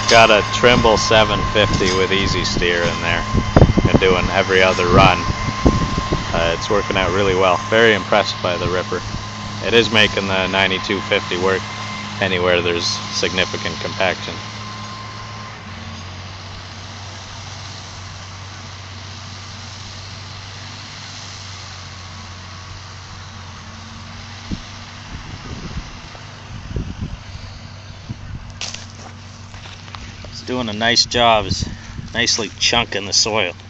Got a Trimble 750 with easy steer in there and doing every other run. It's working out really well. Very impressed by the ripper. It is making the 9250 work anywhere there's significant compaction. It's doing a nice job. It's nicely chunking the soil.